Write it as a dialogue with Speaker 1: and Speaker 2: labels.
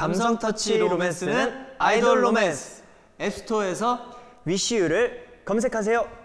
Speaker 1: 감성 터치 로맨스는 아이돌 로맨스. 앱스토어에서
Speaker 2: 위시유를 검색하세요.